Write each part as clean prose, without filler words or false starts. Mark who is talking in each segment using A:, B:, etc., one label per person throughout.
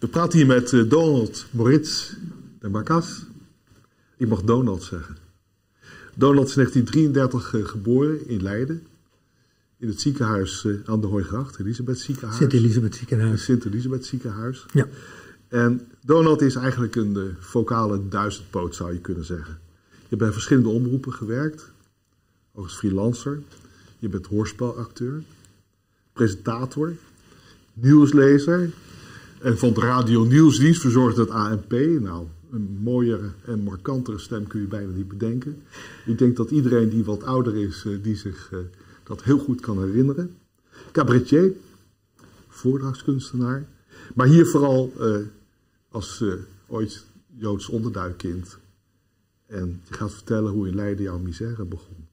A: We praten hier met Donald Moritz de Marcas. Ik mag Donald zeggen. Donald is in 1933 geboren in Leiden. In het ziekenhuis aan de Hooigracht, Elisabeth Ziekenhuis.
B: Sint-Elisabeth Ziekenhuis.
A: Sint-Elisabeth Ziekenhuis.
B: Ja.
A: En Donald is eigenlijk een vocale duizendpoot, zou je kunnen zeggen. Je hebt bij verschillende omroepen gewerkt. Ook als freelancer. Je bent hoorspelacteur. Presentator. Nieuwslezer. En van de Radio Nieuwsdienst verzorgde het ANP. Nou, een mooiere en markantere stem kun je bijna niet bedenken. Ik denk dat iedereen die wat ouder is, die zich dat heel goed kan herinneren. Cabaretier. Voordrachtskunstenaar. Maar hier vooral als ooit Joods onderduikkind. En je gaat vertellen hoe in Leiden jouw misère begon.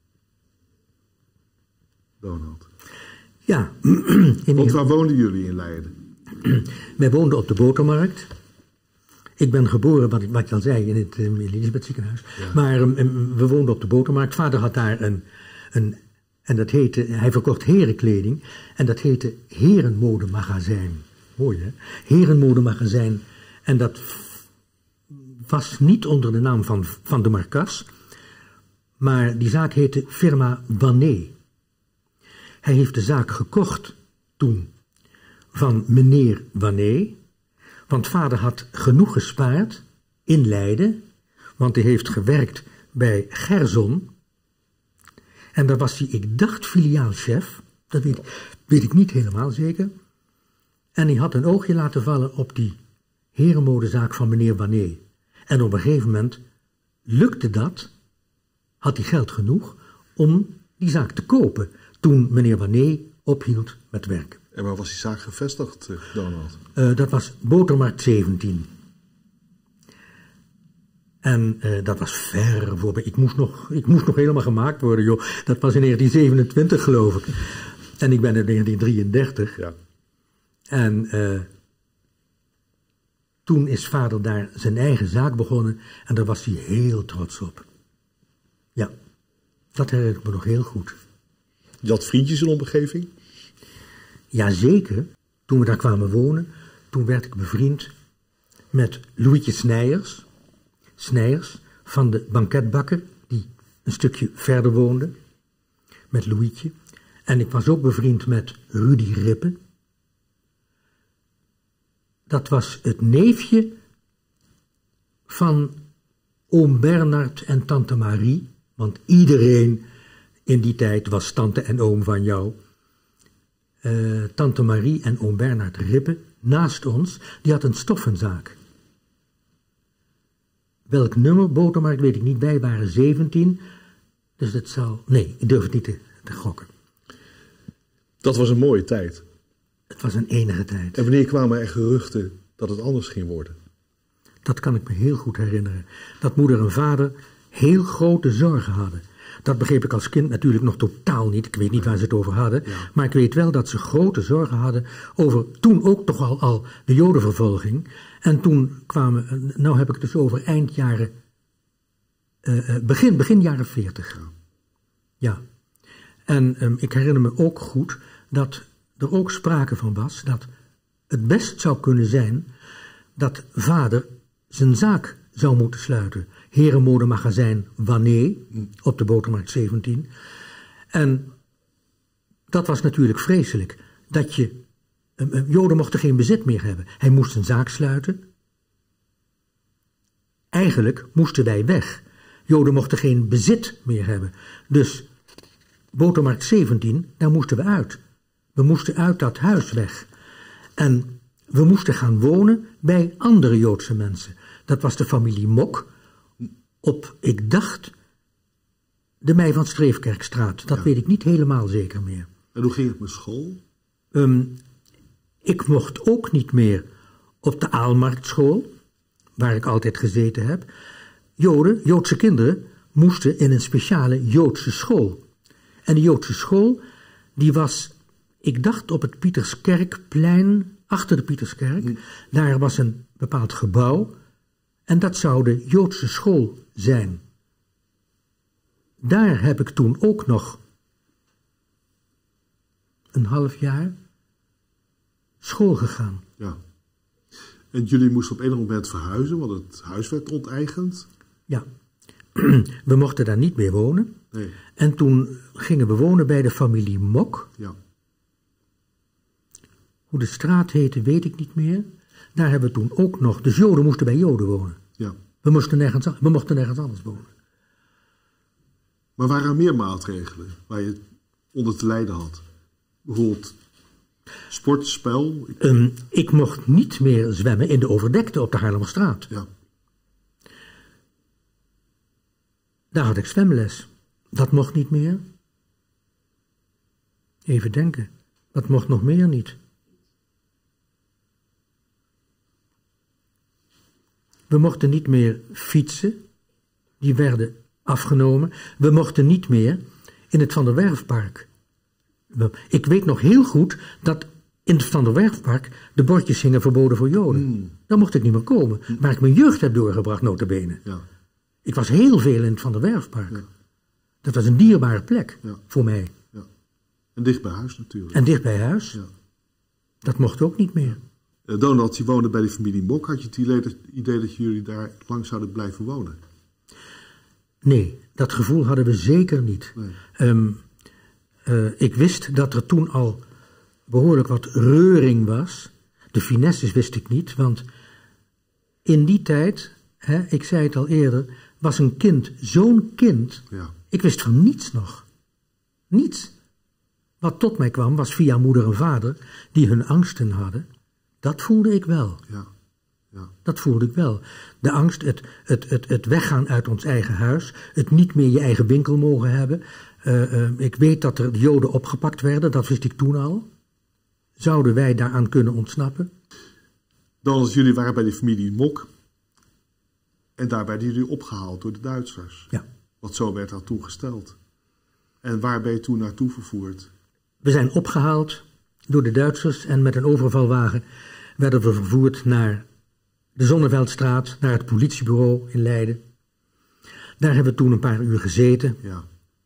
A: Donald.
B: Ja.
A: Want waar woonden jullie in Leiden?
B: Wij woonden op de Botermarkt. Ik ben geboren, wat ik al zei, in het Elisabeth Ziekenhuis. Ja. Maar we woonden op de Botermarkt. Vader had daar en dat heette, hij verkocht herenkleding. En dat heette Herenmodemagazijn. Mooi, hè? Herenmodemagazijn. En dat was niet onder de naam van de Marcas. Maar die zaak heette Firma Wanné. Hij heeft de zaak gekocht toen van meneer Wanné. Want vader had genoeg gespaard in Leiden. Want hij heeft gewerkt bij Gerson. En daar was hij, ik dacht, filiaalchef. Dat weet ik niet helemaal zeker. En hij had een oogje laten vallen op die herenmodezaak van meneer Wanné. En op een gegeven moment lukte dat. Had hij geld genoeg om die zaak te kopen. Toen meneer Wanné ophield met werken.
A: En waar was die zaak gevestigd, Donald?
B: Dat was Botermarkt 17. En dat was ver voorbij. Ik moest nog helemaal gemaakt worden, joh. Dat was in 1927, geloof ik. En ik ben in 1933.
A: Ja.
B: En toen is vader daar zijn eigen zaak begonnen. En daar was hij heel trots op. Ja, dat herinner ik me nog heel goed.
A: Je had vriendjes in de omgeving?
B: Jazeker. Toen we daar kwamen wonen, toen werd ik bevriend met Louietje Snijers van de banketbakker, die een stukje verder woonde, met Louietje. En ik was ook bevriend met Rudy Rippe. Dat was het neefje van oom Bernard en tante Marie, want iedereen in die tijd was tante en oom van jou. Tante Marie en oom Bernard Rippe, naast ons, die had een stoffenzaak. Welk nummer, Botermarkt, weet ik niet, wij waren 17, dus dat zou... Nee, ik durf het niet te gokken.
A: Dat was een mooie tijd.
B: Het was een enige tijd.
A: En wanneer kwamen er geruchten dat het anders ging worden?
B: Dat kan ik me heel goed herinneren. Dat moeder en vader heel grote zorgen hadden. Dat begreep ik als kind natuurlijk nog totaal niet. Ik weet niet waar ze het over hadden. Ja. Maar ik weet wel dat ze grote zorgen hadden over toen ook toch al de Jodenvervolging. En toen kwamen, nou heb ik het dus over eind jaren, begin jaren 40. Ja. En ik herinner me ook goed dat er ook sprake van was dat het best zou kunnen zijn dat vader zijn zaak zou moeten sluiten. Herenmodemagazijn Wanné op de Botermarkt 17. En dat was natuurlijk vreselijk. Dat Joden mochten geen bezit meer hebben. Hij moest een zaak sluiten. Eigenlijk moesten wij weg. Joden mochten geen bezit meer hebben. Dus Botermarkt 17, daar moesten we uit. We moesten uit dat huis weg. En we moesten gaan wonen bij andere Joodse mensen. Dat was de familie Mok op, ik dacht, de Meij van Streefkerkstraat. Dat weet ik niet helemaal zeker meer.
A: En hoe ging het met school?
B: Ik mocht ook niet meer op de Aalmarktschool, waar ik altijd gezeten heb. Joodse kinderen, moesten in een speciale Joodse school. En de Joodse school, die was, ik dacht, op het Pieterskerkplein, achter de Pieterskerk. Daar was een bepaald gebouw. En dat zou de Joodse school zijn. Daar heb ik toen ook nog een half jaar school gegaan.
A: Ja. En jullie moesten op enig moment verhuizen, want het huis werd onteigend.
B: Ja, we mochten daar niet meer wonen.
A: Nee.
B: En toen gingen we wonen bij de familie Mok.
A: Ja.
B: Hoe de straat heette, weet ik niet meer. Daar hebben we toen ook nog... Dus Joden moesten bij Joden wonen.
A: Ja.
B: We mochten nergens anders wonen.
A: Maar waren er meer maatregelen waar je onder te lijden had? Bijvoorbeeld sport, spel?
B: Ik mocht niet meer zwemmen in de overdekte op de Haarlemmerstraat.
A: Ja.
B: Daar had ik zwemles. Dat mocht niet meer. Even denken. Dat mocht nog meer niet. We mochten niet meer fietsen. Die werden afgenomen. We mochten niet meer in het Van der Werfpark. Ik weet nog heel goed dat in het Van der Werfpark de bordjes hingen verboden voor Joden. Daar mocht ik niet meer komen. Waar ik mijn jeugd heb doorgebracht, nota bene.
A: Ja.
B: Ik was heel veel in het Van der Werfpark.
A: Ja.
B: Dat was een dierbare plek
A: Ja.
B: voor mij.
A: Ja. En dicht bij huis natuurlijk.
B: En dicht bij huis.
A: Ja.
B: Dat mocht ook niet meer.
A: Donald, je woonde bij de familie Mok. Had je het idee dat jullie daar lang zouden blijven wonen?
B: Nee, dat gevoel hadden we zeker niet.
A: Nee.
B: Ik wist dat er toen al behoorlijk wat reuring was. De finesses wist ik niet, want in die tijd, ik zei het al eerder, was een kind zo'n kind.
A: Ja.
B: Ik wist van niets nog. Niets. Wat tot mij kwam was via moeder en vader, die hun angsten hadden. Dat voelde ik wel.
A: Ja. Ja.
B: Dat voelde ik wel. De angst, het weggaan uit ons eigen huis, het niet meer je eigen winkel mogen hebben. Ik weet dat er Joden opgepakt werden, dat wist ik toen al. Zouden wij daaraan kunnen ontsnappen?
A: Donald, jullie waren bij de familie Mok. En daar werden jullie opgehaald door de Duitsers.
B: Ja.
A: Want zo werd dat toegesteld. En waar ben je toen naartoe vervoerd?
B: We zijn opgehaald door de Duitsers en met een overvalwagen werden we vervoerd naar de Zonneveldstraat, naar het politiebureau in Leiden. Daar hebben we toen een paar uur gezeten.
A: Ja.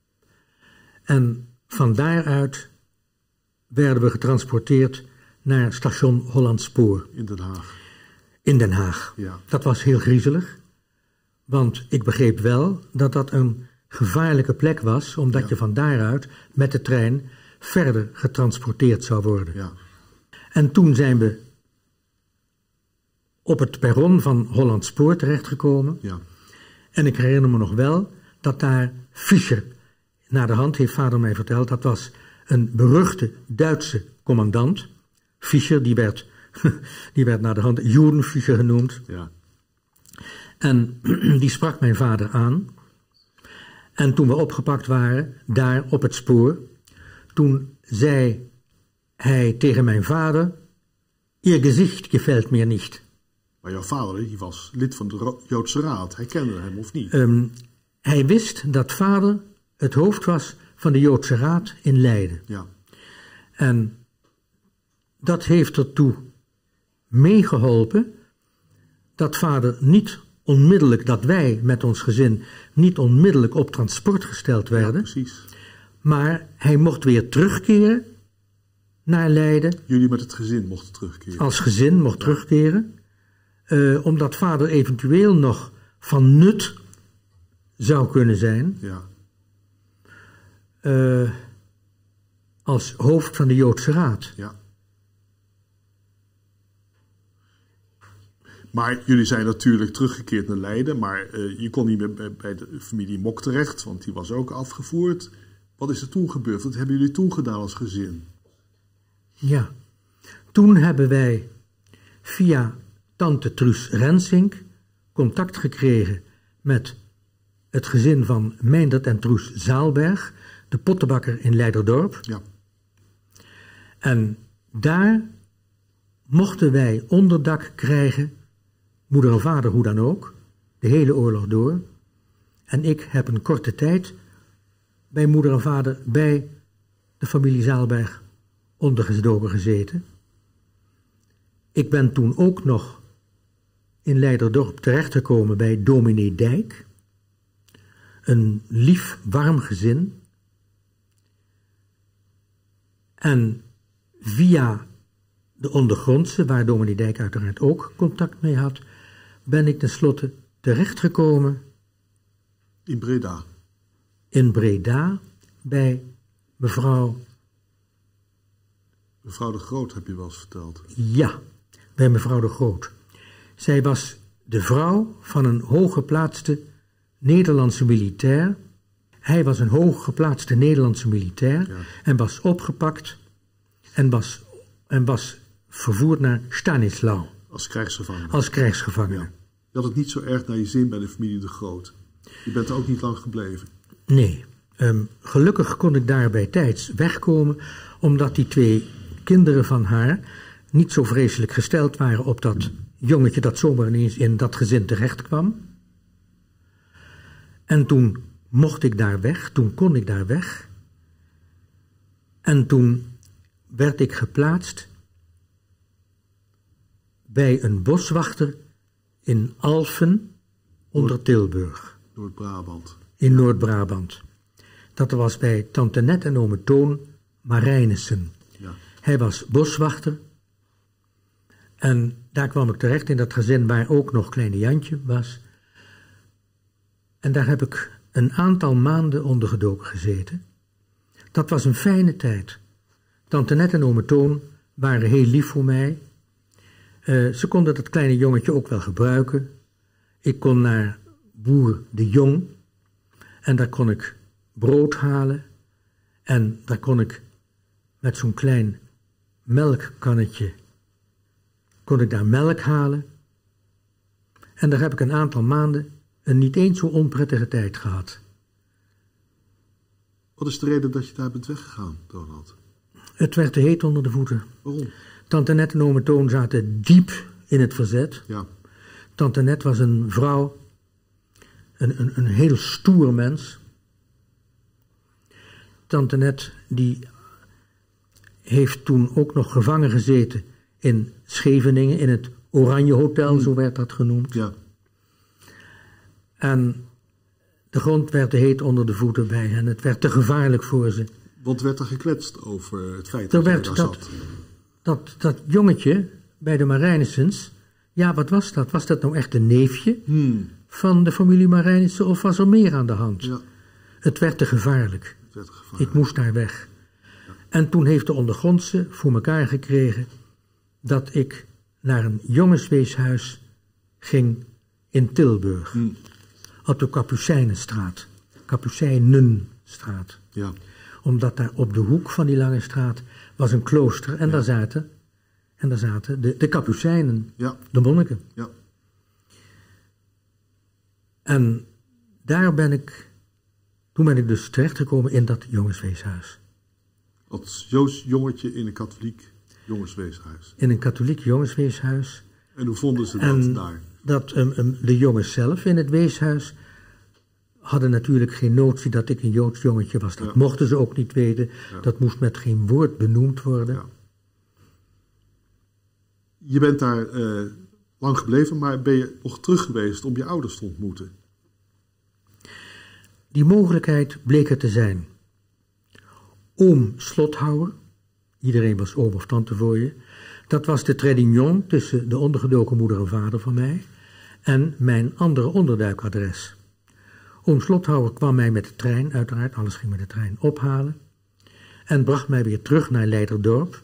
B: En van daaruit werden we getransporteerd naar station Hollandspoor.
A: In Den Haag.
B: In Den Haag.
A: Ja.
B: Dat was heel griezelig. Want ik begreep wel dat dat een gevaarlijke plek was, omdat
A: Ja.
B: je van daaruit met de trein verder getransporteerd zou worden.
A: Ja.
B: En toen zijn we op het perron van Hollandspoor terechtgekomen.
A: Ja.
B: En ik herinner me nog wel dat daar Fischer, na de hand heeft vader mij verteld, dat was een beruchte Duitse commandant. Fischer, die werd na de hand Judenfischer genoemd.
A: Ja.
B: En die sprak mijn vader aan. En toen we opgepakt waren, daar op het spoor, toen zei hij tegen mijn vader: Ihr Gesicht gefällt mir nicht.
A: Maar jouw vader, die was lid van de Joodse Raad. Hij kende hem, of niet?
B: Hij wist dat vader het hoofd was van de Joodse Raad in Leiden.
A: Ja.
B: En dat heeft ertoe meegeholpen dat vader niet onmiddellijk, dat wij met ons gezin niet onmiddellijk op transport gesteld
A: Ja,
B: werden.
A: precies.
B: Maar hij mocht weer terugkeren naar Leiden.
A: Jullie met het gezin mochten terugkeren.
B: Als gezin mocht terugkeren. Omdat vader eventueel nog van nut zou kunnen zijn.
A: Ja.
B: Als hoofd van de Joodse Raad.
A: Ja. Maar jullie zijn natuurlijk teruggekeerd naar Leiden, maar je kon niet meer bij de familie Mok terecht, want die was ook afgevoerd. Wat is er toen gebeurd? Wat hebben jullie toen gedaan als gezin?
B: Ja, toen hebben wij via tante Truus Rensink contact gekregen met het gezin van Meindert en Truus Zaalberg, de pottenbakker in Leiderdorp.
A: Ja.
B: En daar mochten wij onderdak krijgen, moeder en vader hoe dan ook, de hele oorlog door. En ik heb een korte tijd bij moeder en vader bij de familie Zaalberg ondergedoken gezeten. Ik ben toen ook nog in Leiderdorp terechtgekomen bij dominee Dijk. Een lief, warm gezin. En via de ondergrondse, waar dominee Dijk uiteraard ook contact mee had, ben ik tenslotte terechtgekomen
A: In Breda.
B: in Breda bij mevrouw,
A: Mevrouw de Groot heb je wel eens verteld.
B: ja, bij mevrouw de Groot. Zij was de vrouw van een hooggeplaatste Nederlandse militair. Hij was een hooggeplaatste Nederlandse militair en was opgepakt en was vervoerd naar Stanislau
A: Als krijgsgevangene.
B: als krijgsgevangene.
A: Ja. Je had het niet zo erg naar je zin bij de familie de Groot. Je bent er ook niet lang gebleven.
B: Nee, gelukkig kon ik daar bij tijds wegkomen, omdat die 2 kinderen van haar niet zo vreselijk gesteld waren op dat jongetje dat zomaar ineens in dat gezin terecht kwam. En toen mocht ik daar weg, toen kon ik daar weg. En toen werd ik geplaatst bij een boswachter in Alphen onder Tilburg.
A: Noord-Brabant.
B: In Noord-Brabant. Dat was bij tante Net en ome Toon Marijnissen.
A: Ja.
B: Hij was boswachter. En daar kwam ik terecht in dat gezin waar ook nog kleine Jantje was. En daar heb ik een aantal maanden ondergedoken gezeten. Dat was een fijne tijd. Tante Net en ome Toon waren heel lief voor mij. Ze konden dat kleine jongetje ook wel gebruiken. Ik kon naar boer de Jong en daar kon ik brood halen en daar kon ik met zo'n klein melkkannetje kon ik daar melk halen. En daar heb ik een aantal maanden een niet eens zo onprettige tijd gehad.
A: Wat is de reden dat je daar bent weggegaan, Donald?
B: Het werd te heet onder de voeten.
A: Waarom?
B: Tante Net en ome Toon zaten diep in het verzet.
A: Ja.
B: Tante Net was een vrouw, een heel stoer mens. Tante Net die heeft toen ook nog gevangen gezeten in Scheveningen, in het Oranje Hotel, zo werd dat genoemd.
A: Ja.
B: En de grond werd te heet onder de voeten bij hen. Het werd te gevaarlijk voor ze.
A: Want werd er gekletst over het feit
B: Er
A: dat je
B: werd
A: daar zat?
B: dat jongetje bij de Marijnissens, ja, wat was dat? Was dat nou echt een neefje van de familie Marijnissen of was er meer aan de hand?
A: Ja,
B: Het werd te gevaarlijk.
A: het werd gevaarlijk.
B: Ik moest daar weg. En toen heeft de ondergrondse voor elkaar gekregen dat ik naar een jongensweeshuis ging in Tilburg. Op de Kapucijnenstraat. Kapucijnenstraat.
A: Ja.
B: Omdat daar op de hoek van die lange straat was een klooster. En daar zaten de Kapucijnen,
A: Ja.
B: de monniken.
A: Ja.
B: En daar toen ben ik dus terechtgekomen in dat jongensweeshuis.
A: Als Joods jongetje in een katholiek jongensweeshuis.
B: In een katholiek jongensweeshuis.
A: En hoe vonden ze
B: En
A: dat daar?
B: dat de jongens zelf in het weeshuis hadden natuurlijk geen notie dat ik een Joods jongetje was. Dat mochten ze ook niet weten.
A: Ja.
B: Dat moest met geen woord benoemd worden.
A: Ja. Je bent daar lang gebleven, maar ben je nog terug geweest om je ouders te ontmoeten?
B: Die mogelijkheid bleek er te zijn. Oom Slothouwer, iedereen was oom of tante voor je, dat was de tredingnon tussen de ondergedoken moeder en vader van mij en mijn andere onderduikadres. Oom Slothouwer kwam mij met de trein, uiteraard, alles ging met de trein, ophalen en bracht mij weer terug naar Leiderdorp.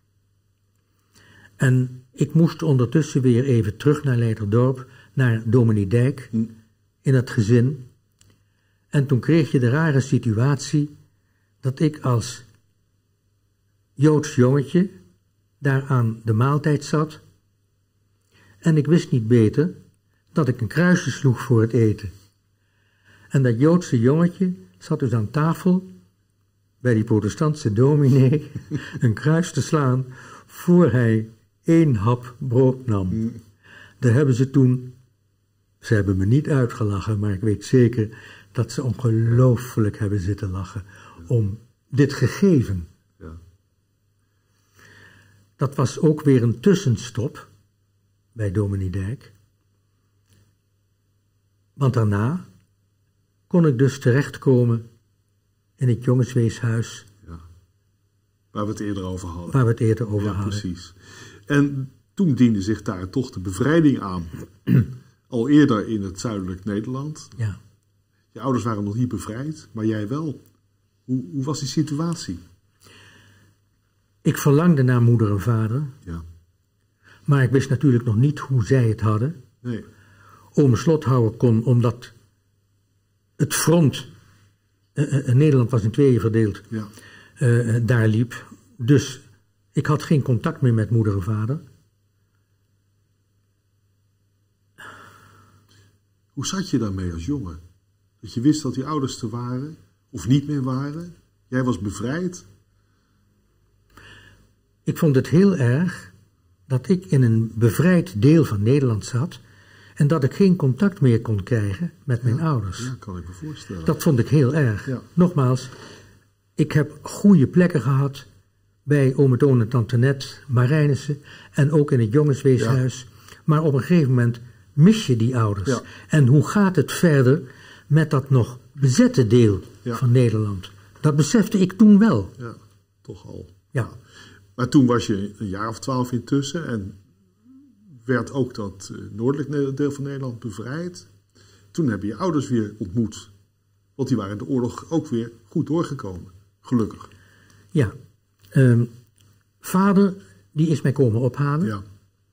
B: En ik moest ondertussen weer even terug naar Leiderdorp, naar dominee Dijk, in het gezin. En toen kreeg je de rare situatie dat ik als Joods jongetje daar aan de maaltijd zat. En ik wist niet beter dat ik een kruisje sloeg voor het eten. En dat Joodse jongetje zat dus aan tafel bij die protestantse dominee een kruis te slaan voor hij 1 hap brood nam. Daar hebben ze hebben me niet uitgelachen, maar ik weet zeker dat ze ongelooflijk hebben zitten lachen om dit gegeven.
A: Ja.
B: Dat was ook weer een tussenstop bij dominee Dijk. Want daarna kon ik dus terechtkomen in het jongensweeshuis.
A: Ja. Waar we het eerder over hadden.
B: Waar we het eerder over
A: Ja,
B: hadden.
A: precies. En toen diende zich daar toch de bevrijding aan. Al eerder in het zuidelijk Nederland.
B: Ja.
A: Je ouders waren nog niet bevrijd, maar jij wel. Hoe was die situatie?
B: Ik verlangde naar moeder en vader.
A: Ja.
B: Maar ik wist natuurlijk nog niet hoe zij het hadden.
A: Nee.
B: Oom Slothouwer kon, omdat het front, Nederland was in tweeën verdeeld,
A: Ja.
B: daar liep. Dus ik had geen contact meer met moeder en vader.
A: Hoe zat je daarmee als jongen? Dat je wist dat die ouders er waren, of niet meer waren? Jij was bevrijd?
B: Ik vond het heel erg dat ik in een bevrijd deel van Nederland zat en dat ik geen contact meer kon krijgen met mijn ouders.
A: Ja, kan ik me voorstellen.
B: Dat vond ik heel erg.
A: Ja.
B: Nogmaals, ik heb goede plekken gehad bij oom en en tante Net, Marijnissen en ook in het jongensweeshuis. Maar op een gegeven moment mis je die ouders.
A: Ja.
B: En hoe gaat het verder met dat nog bezette deel van Nederland? Dat besefte ik toen wel.
A: Ja, toch al.
B: Ja.
A: Maar toen was je een jaar of 12 intussen en werd ook dat noordelijk deel van Nederland bevrijd. Toen heb je je ouders weer ontmoet. Want die waren in de oorlog ook weer goed doorgekomen. Gelukkig.
B: Ja. Vader, die is mij komen ophalen.
A: Ja.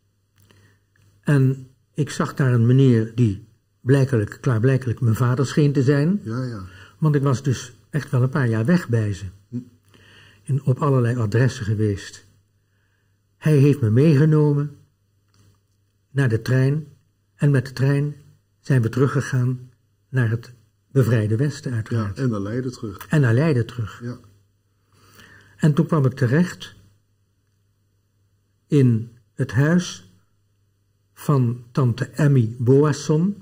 B: En ik zag daar een meneer die klaarblijkelijk mijn vader scheen te zijn.
A: Ja, ja.
B: Want ik was dus echt wel een paar jaar weg bij ze. Op allerlei adressen geweest. Hij heeft me meegenomen naar de trein. En met de trein zijn we teruggegaan naar het bevrijde Westen uiteraard.
A: Ja, en naar Leiden terug.
B: En naar Leiden terug.
A: Ja.
B: En toen kwam ik terecht in het huis van tante Emmy Boasson.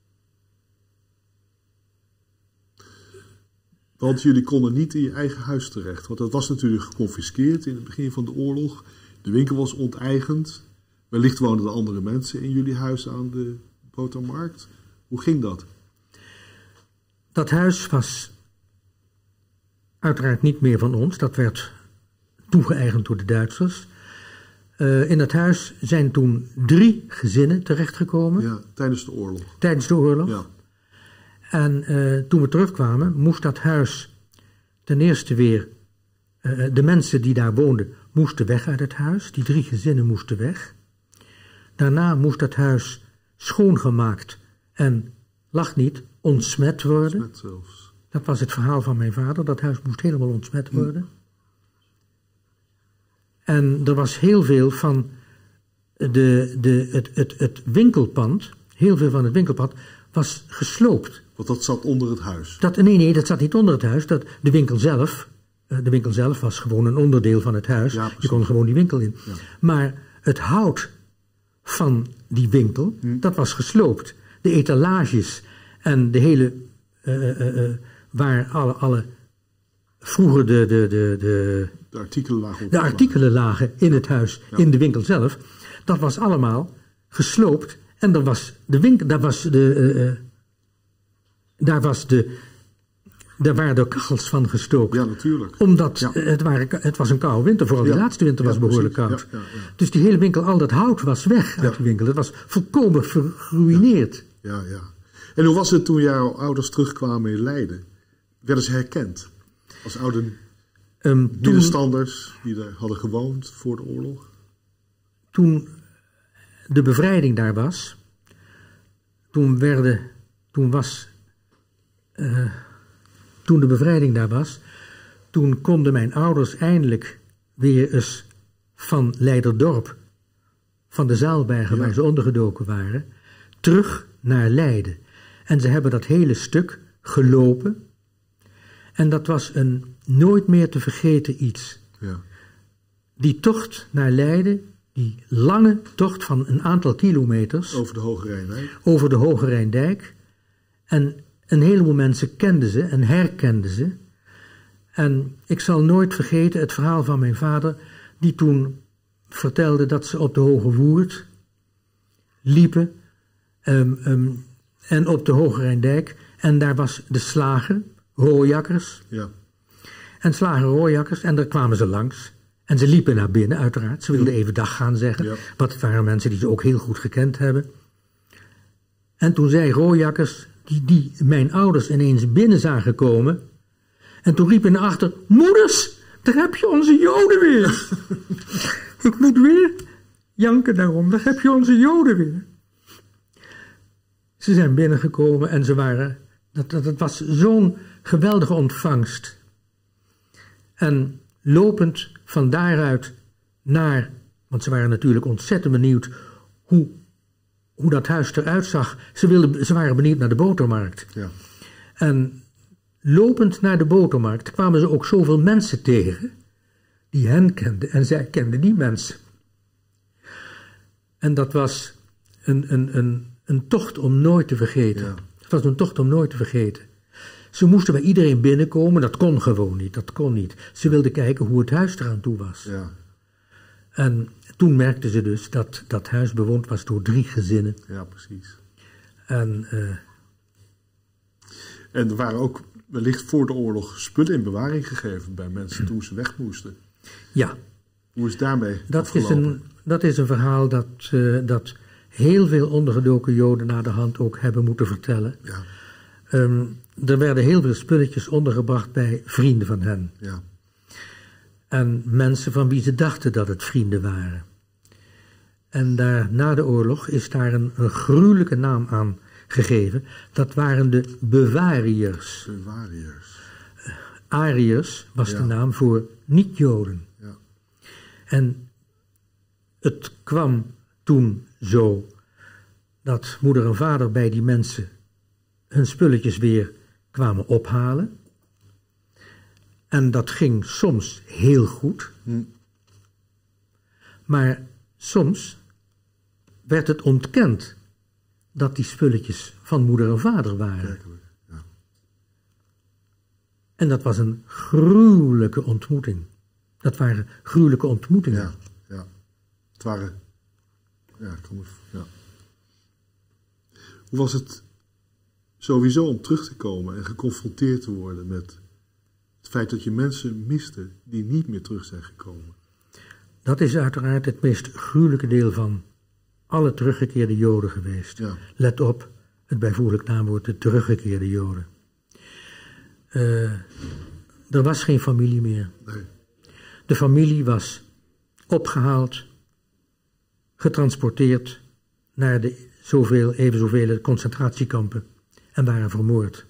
A: Want jullie konden niet in je eigen huis terecht. Want dat was natuurlijk geconfiskeerd in het begin van de oorlog. De winkel was onteigend. Wellicht woonden er andere mensen in jullie huis aan de botermarkt. Hoe ging dat?
B: Dat huis was uiteraard niet meer van ons. Dat werd toegeëigend door de Duitsers. In dat huis zijn toen 3 gezinnen terechtgekomen.
A: Ja, tijdens de oorlog.
B: Tijdens de oorlog.
A: Ja.
B: En toen we terugkwamen, moest dat huis ten eerste weer... de mensen die daar woonden, moesten weg uit het huis. Die 3 gezinnen moesten weg. Daarna moest dat huis schoongemaakt en, lach niet, ontsmet worden.
A: Met zelfs.
B: Dat was het verhaal van mijn vader. Dat huis moest helemaal ontsmet worden. En er was heel veel van het winkelpand, heel veel van het winkelpand was gesloopt.
A: Want dat zat onder het huis.
B: Nee, dat zat niet onder het huis. De winkel zelf was gewoon een onderdeel van het huis.
A: Ja,
B: je kon gewoon die winkel in.
A: Ja.
B: Maar het hout van die winkel, dat was gesloopt. De etalages en de hele... waar alle vroeger de
A: artikelen lagen op.
B: De artikelen lagen in het huis, in de winkel zelf. Dat was allemaal gesloopt. En daar waren de kachels van gestoken.
A: Ja, natuurlijk.
B: Omdat het was een koude winter. Vooral die laatste winter was behoorlijk koud.
A: Ja.
B: Dus die hele winkel, al dat hout was weg uit die winkel. Het was volkomen geruïneerd.
A: Ja. En hoe was het toen jouw ouders terugkwamen in Leiden? Werden ze herkend? Als oude middenstanders die er hadden gewoond voor de oorlog?
B: Toen de bevrijding daar was, toen de bevrijding daar was, toen konden mijn ouders eindelijk weer eens van Leiderdorp, van de Zaalbergen waar ze ondergedoken waren, terug naar Leiden. En ze hebben dat hele stuk gelopen. En dat was een nooit meer te vergeten iets.
A: Ja.
B: Die tocht naar Leiden, die lange tocht van een aantal kilometers.
A: Over de Hoge Rijndijk.
B: Over de Hoge Rijndijk. En een heleboel mensen kenden ze en herkenden ze. En ik zal nooit vergeten het verhaal van mijn vader, die toen vertelde dat ze op de Hoge Woerd liepen. En op de Hoge Rijndijk. En daar was de slager, Rooijakkers.
A: Ja.
B: En slager Rooijakkers. En daar kwamen ze langs. En ze liepen naar binnen, uiteraard. Ze wilden even dag gaan zeggen.
A: Ja.
B: Want het waren mensen die ze ook heel goed gekend hebben. En toen zei Rooijakkers, die mijn ouders ineens binnen zagen komen. En toen riepen naar achter, moeders, daar heb je onze Joden weer. Ik moet weer janken daarom, daar heb je onze Joden weer. Ze zijn binnengekomen en ze waren, dat was zo'n geweldige ontvangst. En lopend van daaruit naar, want ze waren natuurlijk ontzettend benieuwd hoe dat huis eruit zag. Ze waren benieuwd naar de botermarkt.
A: Ja.
B: En lopend naar de botermarkt kwamen ze ook zoveel mensen tegen die hen kenden en zij kenden die mensen. En dat was een tocht om nooit te vergeten.
A: Ja.
B: Het was een tocht om nooit te vergeten. Ze moesten bij iedereen binnenkomen, dat kon gewoon niet, dat kon niet. Ze wilden kijken hoe het huis eraan toe was.
A: Ja.
B: En toen merkten ze dus dat dat huis bewoond was door 3 gezinnen.
A: Ja, precies.
B: En
A: er waren ook wellicht voor de oorlog spullen in bewaring gegeven bij mensen toen ze weg moesten.
B: ja,
A: Hoe is het daarmee
B: dat
A: afgelopen?
B: is een verhaal dat heel veel ondergedoken Joden na de hand ook hebben moeten vertellen.
A: Ja,
B: Er werden heel veel spulletjes ondergebracht bij vrienden van hen.
A: ja,
B: En mensen van wie ze dachten dat het vrienden waren. En daar, na de oorlog is daar een gruwelijke naam aan gegeven. Dat waren de bewariërs.
A: bewariërs.
B: Ariërs was
A: Ja.
B: de naam voor niet-Joden.
A: Ja,
B: En het kwam toen zo dat moeder en vader bij die mensen hun spulletjes weer kwamen ophalen. En dat ging soms heel goed. Maar soms werd het ontkend dat die spulletjes van moeder en vader waren.
A: werkelijk. Ja.
B: En dat was een gruwelijke ontmoeting. Dat waren gruwelijke ontmoetingen.
A: Ja, ja. Het waren... Ja, ja. Hoe was het sowieso om terug te komen en geconfronteerd te worden met het feit dat je mensen miste die niet meer terug zijn gekomen?
B: Dat is uiteraard het meest gruwelijke deel van alle teruggekeerde Joden geweest.
A: Ja.
B: Let op, het bijvoeglijk naamwoord, de teruggekeerde Joden. Er was geen familie meer.
A: Nee.
B: De familie was opgehaald, getransporteerd naar de even zoveel concentratiekampen en waren vermoord.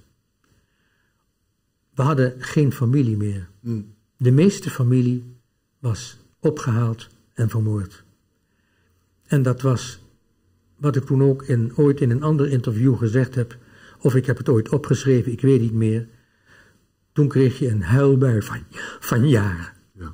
B: We hadden geen familie meer. De meeste familie was opgehaald en vermoord. En dat was wat ik toen ook ooit in een ander interview gezegd heb, of ik heb het ooit opgeschreven, ik weet niet meer. Toen kreeg je een huilbui van jaren.
A: Ja.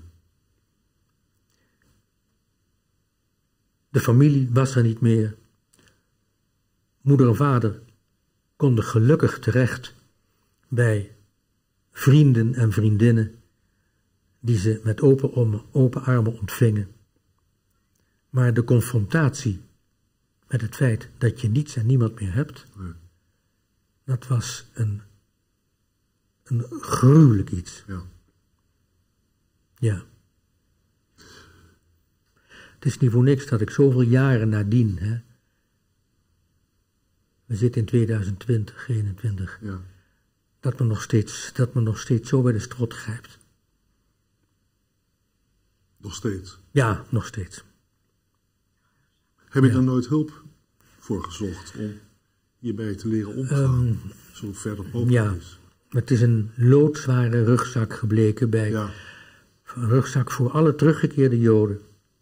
B: De familie was er niet meer. Moeder en vader konden gelukkig terecht bij vrienden en vriendinnen die ze met open armen ontvingen. Maar de confrontatie met het feit dat je niets en niemand meer hebt, dat was een gruwelijk iets.
A: Ja.
B: Ja. Het is niet voor niks dat ik zoveel jaren nadien, hè, we zitten in 2020, 2021,
A: Ja.
B: dat me nog steeds zo bij de strot grijpt.
A: Nog steeds.
B: Ja, nog steeds.
A: Heb je er nooit hulp voor gezocht om hiermee te leren omgaan? Zo ver dat mogelijk
B: Ja,
A: is.
B: het is een loodzware rugzak gebleken bij
A: Ja.
B: een rugzak voor alle teruggekeerde Joden.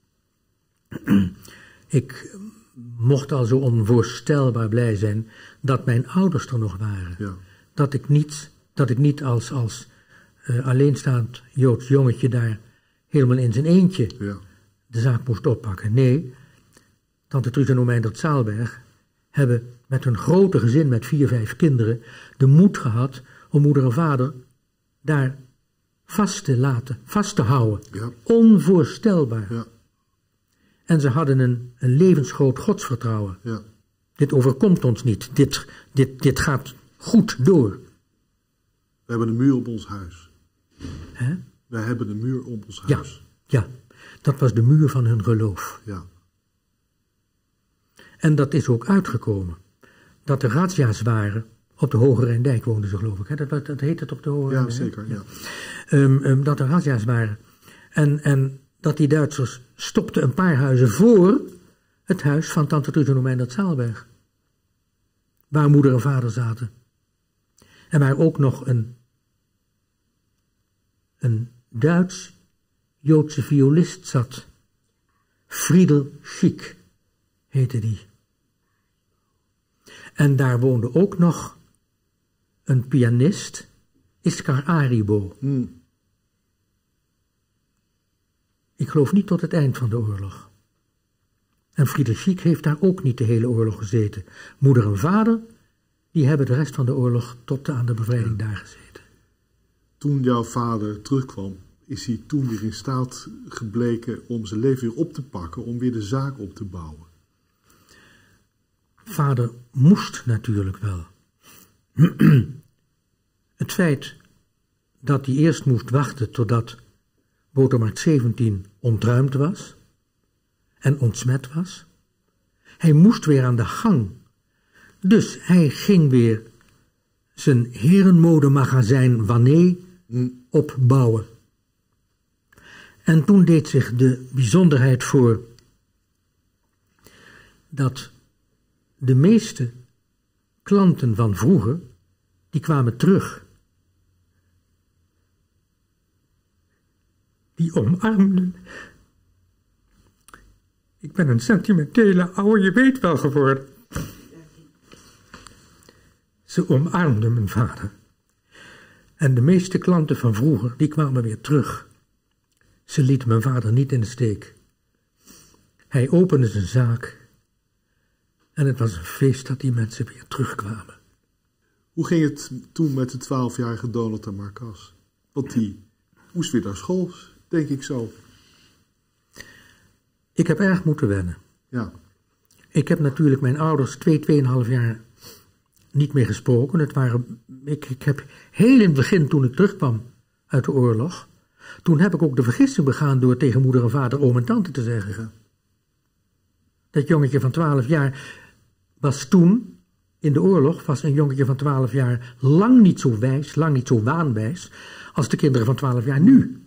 B: Ik mocht al zo onvoorstelbaar blij zijn dat mijn ouders er nog waren.
A: Ja.
B: Dat ik niet als alleenstaand Joods jongetje daar helemaal in zijn eentje
A: Ja.
B: de zaak moest oppakken. Nee, tante Truus en oom Eindert Zaalberg hebben met een grote gezin met 4, 5 kinderen de moed gehad om moeder en vader daar vast te houden.
A: Ja.
B: Onvoorstelbaar.
A: Ja.
B: En ze hadden een levensgroot godsvertrouwen.
A: Ja.
B: Dit overkomt ons niet. Dit gaat goed door.
A: We hebben een muur op ons huis.
B: Hè?
A: Wij hebben een muur om ons
B: Ja.
A: huis.
B: Ja, dat was de muur van hun geloof.
A: Ja.
B: En dat is ook uitgekomen. Dat er razzia's waren. Op de Hoge Rijndijk woonden ze, geloof ik. Hè? Dat heette toch de Hoge Rijndijk?
A: Ja, zeker. Ja.
B: Dat er razzia's waren. En dat die Duitsers stopten een paar huizen voor het huis van tante Truus en Meindert Zaalberg. Waar moeder en vader zaten. En waar ook nog een Duits-Joodse violist zat. Friedel Schick heette die. En daar woonde ook nog een pianist, Iskar Aribo. Ik geloof niet tot het eind van de oorlog. En Friedel Schick heeft daar ook niet de hele oorlog gezeten. Moeder en vader, die hebben de rest van de oorlog tot aan de bevrijding daar gezeten.
A: Toen jouw vader terugkwam, is hij toen weer in staat gebleken om zijn leven weer op te pakken, om weer de zaak op te bouwen?
B: Vader moest natuurlijk wel. Het feit dat hij eerst moest wachten totdat Botermarkt 17 ontruimd was en ontsmet was. Hij moest weer aan de gang. Dus hij ging weer zijn herenmodemagazijn Wanné opbouwen. En toen deed zich de bijzonderheid voor dat de meeste klanten van vroeger, die kwamen terug. Die omarmden. Ik ben een sentimentele oude, je weet wel geworden. Ze omarmden mijn vader. En de meeste klanten van vroeger, die kwamen weer terug. Ze lieten mijn vader niet in de steek. Hij opende zijn zaak. En het was een feest dat die mensen weer terugkwamen.
A: Hoe ging het toen met de 12-jarige Donald en Marcas? Want die moest weer naar school, denk ik zo.
B: Ik heb erg moeten wennen.
A: Ja.
B: Ik heb natuurlijk mijn ouders 2,5 jaar niet meer gesproken. Ik heb heel in het begin, toen ik terugkwam uit de oorlog, toen heb ik ook de vergissing begaan door tegen moeder en vader oom en tante te zeggen.
A: Ja.
B: Dat jongetje van 12 jaar was toen, in de oorlog, was een jongetje van 12 jaar lang niet zo wijs, lang niet zo waanwijs, als de kinderen van 12 jaar nu.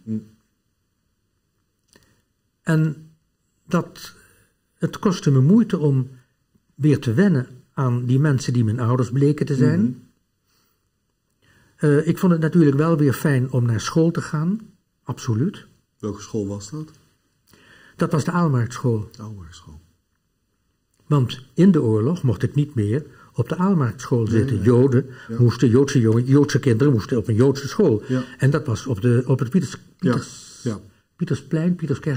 B: En het kostte me moeite om weer te wennen aan die mensen die mijn ouders bleken te zijn. Ik vond het natuurlijk wel weer fijn om naar school te gaan, absoluut.
A: Welke school was dat?
B: Dat was de Aalmarktschool.
A: De Aalmarktschool.
B: Want in de oorlog mocht ik niet meer op de Aalmarktschool zitten.
A: Nee.
B: Joden
A: Ja.
B: moesten, Joodse kinderen moesten op een Joodse school.
A: Ja.
B: En dat was op het Pieterskerkplein.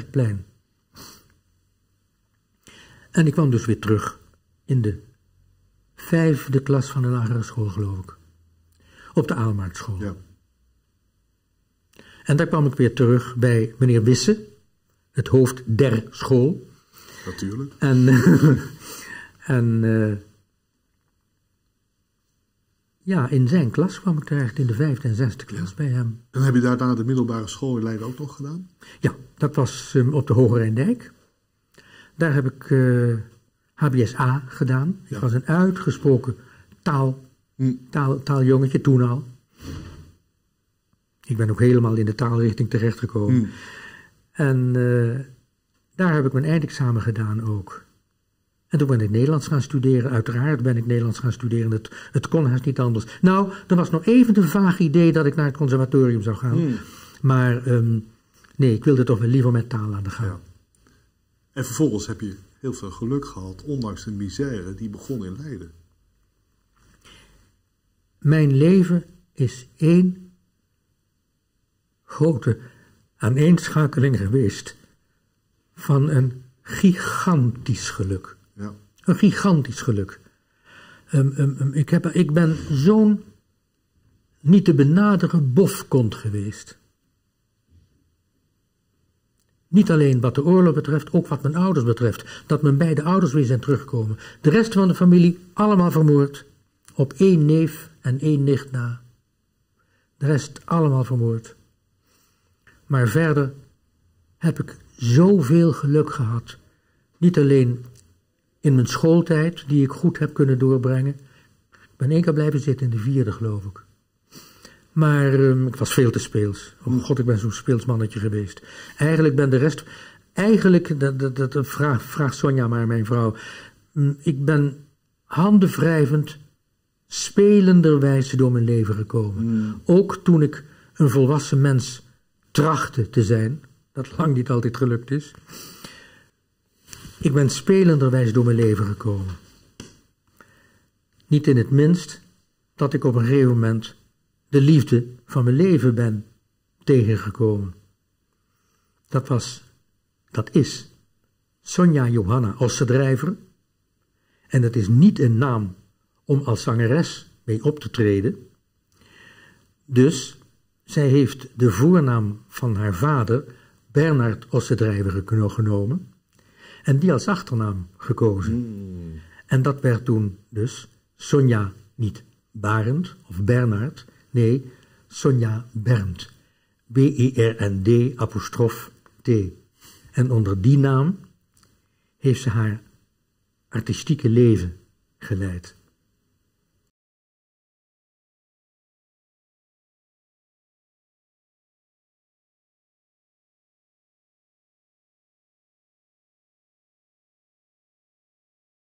B: En ik kwam dus weer terug in de 5e klas van de lagere school, geloof ik. Op de Aalmarktschool.
A: Ja.
B: En daar kwam ik weer terug bij meneer Wisse, het hoofd der school.
A: Natuurlijk.
B: Ja, in zijn klas kwam ik terecht, in de 5e en 6e klas bij hem.
A: En heb je daarna de middelbare school in Leiden ook nog gedaan?
B: Ja, dat was op de Hoge Rijndijk. Daar heb ik HBSA gedaan. Ik was een uitgesproken taaljongetje toen al. Ik ben ook helemaal in de taalrichting terechtgekomen. En daar heb ik mijn eindexamen gedaan ook. En toen ben ik Nederlands gaan studeren. Uiteraard ben ik Nederlands gaan studeren. Het kon haast niet anders. Nou, er was nog even een vaag idee dat ik naar het conservatorium zou gaan. Maar nee, ik wilde toch wel liever met taal aan de gang.
A: Ja. En vervolgens heb je heel veel geluk gehad, ondanks de misère die begon in Leiden.
B: Mijn leven is één grote aaneenschakeling geweest van een gigantisch geluk.
A: Ja.
B: Een gigantisch geluk. Ik ben zo'n niet te benaderen bofkont geweest. Niet alleen wat de oorlog betreft, ook wat mijn ouders betreft. Dat mijn beide ouders weer zijn teruggekomen. De rest van de familie allemaal vermoord. Op 1 neef en 1 nicht na. De rest allemaal vermoord. Maar verder heb ik zoveel geluk gehad. Niet alleen in mijn schooltijd, die ik goed heb kunnen doorbrengen. Ik ben 1 keer blijven zitten in de 4e, geloof ik. Maar ik was veel te speels. Oh god, ik ben zo'n speelsmannetje geweest. Eigenlijk ben de rest... Eigenlijk, dat vraagt Sonja maar, mijn vrouw. Ik ben handenwrijvend, spelenderwijs door mijn leven gekomen. Ook toen ik een volwassen mens trachtte te zijn, dat lang niet altijd gelukt is. Ik ben spelenderwijs door mijn leven gekomen. Niet in het minst dat ik op een gegeven moment de liefde van mijn leven ben tegengekomen. Dat is Sonja Johanna Ossendrijver. En dat is niet een naam om als zangeres mee op te treden. Dus zij heeft de voornaam van haar vader, Bernard Ossendrijver, genomen. En die als achternaam gekozen. En dat werd toen dus Sonja, niet Barend of Bernard, nee, Sonja Bernd. B-E-R-N-D'-T. En onder die naam heeft ze haar artistieke leven geleid.